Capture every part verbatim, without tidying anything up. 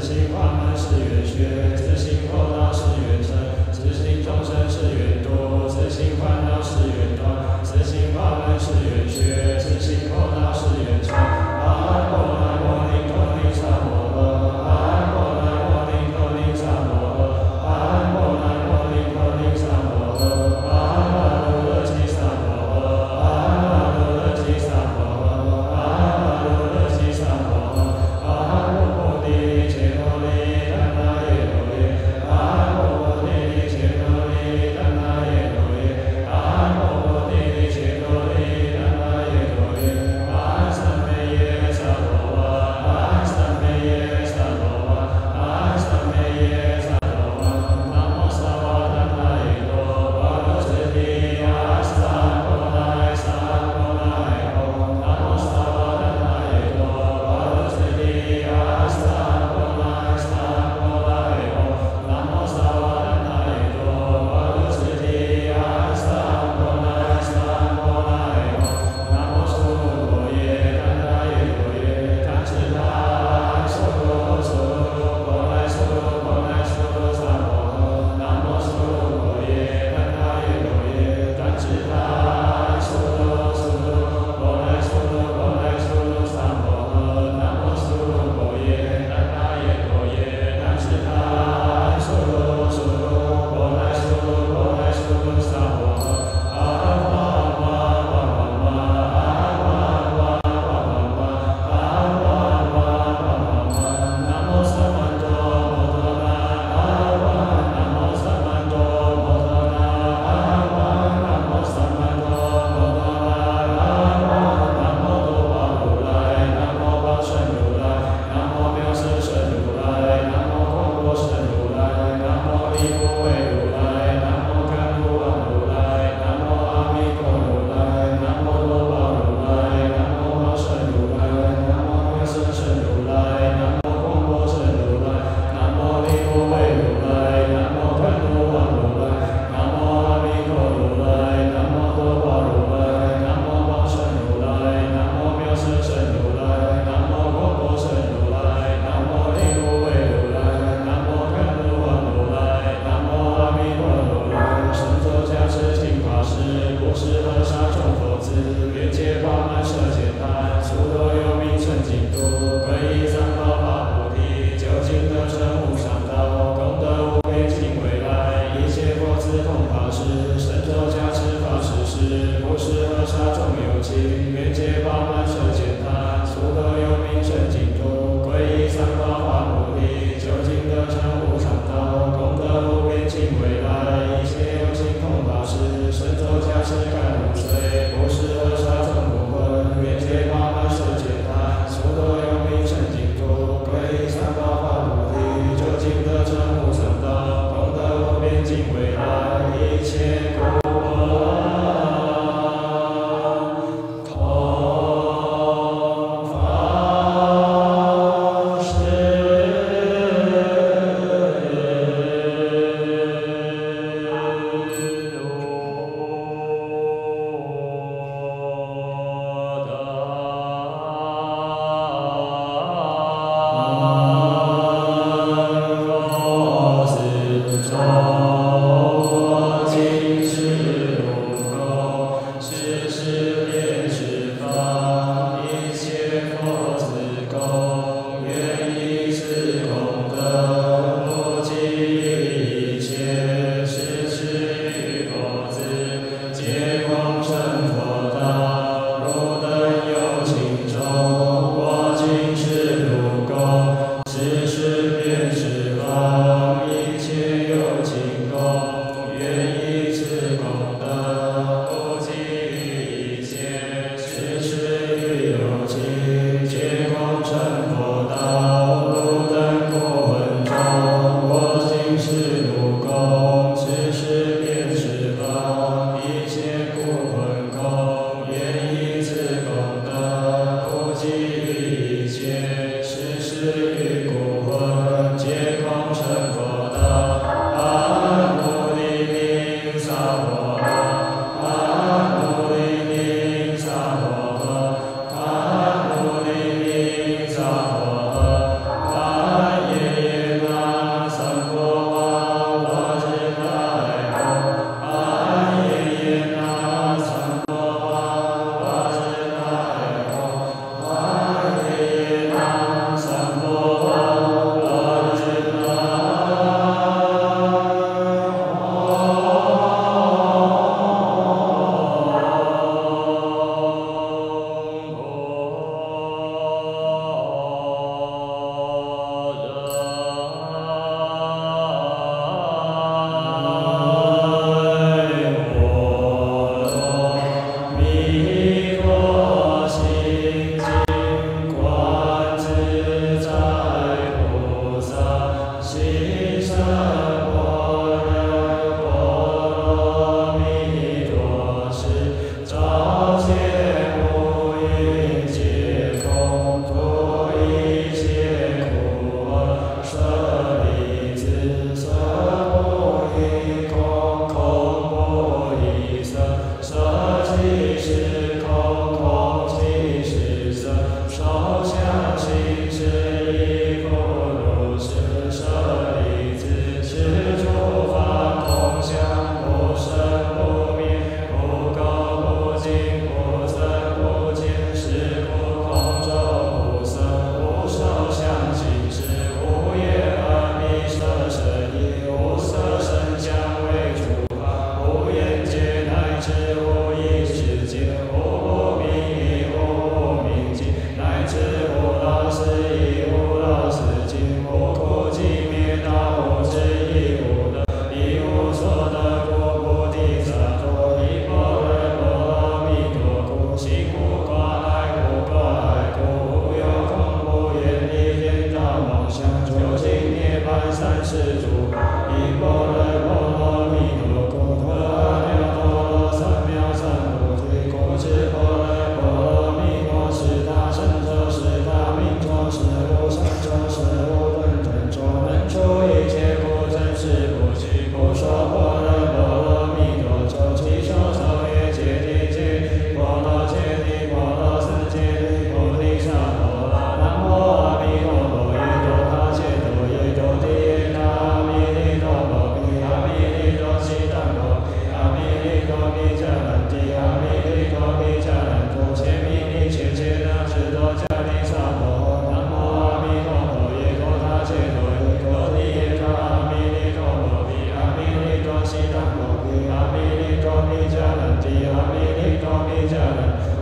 心法门是圆学，自性后道是圆成，自性众生是圆多，自性烦恼是圆断，自性法门是圆学，自性后道是圆成。阿婆那摩尼陀尼萨摩诃，阿婆那摩尼陀尼萨摩诃，阿婆那摩尼陀尼萨摩诃，阿那罗勒基萨摩诃，阿那罗勒基萨摩诃，阿那罗勒基萨摩诃，阿婆婆提切罗利达那耶罗耶，阿婆婆提切罗利达那耶罗耶，阿婆婆提切罗利达那耶罗耶，阿三昧耶萨罗哇，阿三昧耶萨罗哇，阿三昧耶萨罗哇，南无萨瓦达那耶罗巴罗揭谛阿萨婆那萨婆那吽，南无萨瓦达那耶罗巴罗揭谛阿萨婆那萨婆那吽，南无萨瓦达那耶罗巴罗揭谛阿萨婆那萨婆那吽，南无苏罗耶达那耶罗耶达智他娑罗娑罗波那娑罗波那娑罗萨摩诃，南无苏罗耶达那耶罗耶达智他娑罗娑罗波那娑罗波那娑罗萨摩诃，南无苏罗耶达那耶罗耶达智他娑罗娑罗波那娑罗波那娑罗萨摩诃，阿哇哇哇哇哇，阿哇哇哇哇哇，阿哇哇哇哇哇，南无萨曼多摩多那，阿哇，南无萨曼多摩多那，阿哇，南无萨曼多摩多那，阿哇，南无多宝如来，南无宝胜如来，南无妙色身如来，南无广果身如来，南无离无畏如来，南无甘露王如来，南无阿弥陀如来，南无多宝如来，南无宝胜如来，南无妙色身如来，南无广果身如来，南无离无畏如来，南无甘露王如来，南无阿弥陀如来，南无多宝如来，南无宝胜如来，南无妙色身如来，南无广果身如来，南无离无畏如来，南无甘露王如来，南无阿弥陀如来，神咒加持净法师，果实和沙众佛子，愿解法门摄简单，速多有名称净土，皈依三宝法菩提，究竟得成无上道，功德无边尽未来，一切佛子同法师，神咒加持法师时，果实和沙众有情，愿解法门摄简单，速多有名称净土，皈依三宝法菩提，究竟得成无上道，功德无边尽未来，一切有情同法师，神咒加持甘露水，果实和沙众不混，愿解法门摄简单，速多有名称净土，皈依三宝法菩提，究竟得成无上道，功德无边尽未来，一切苦厄同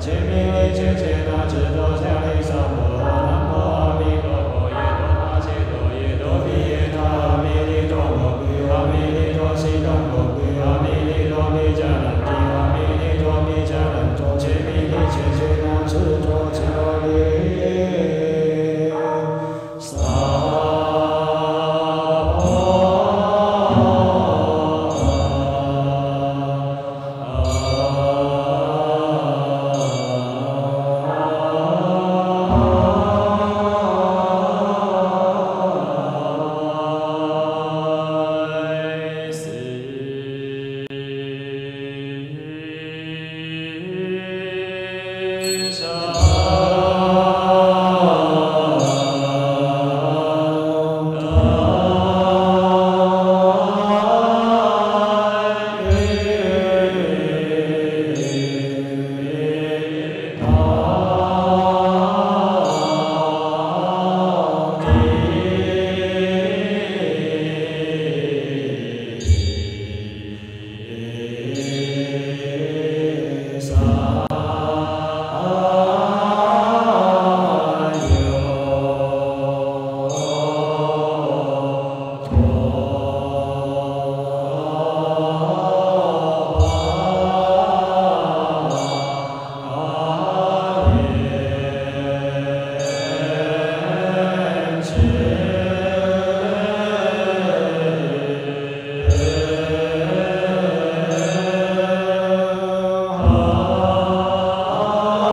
千命里千千那只多下里上。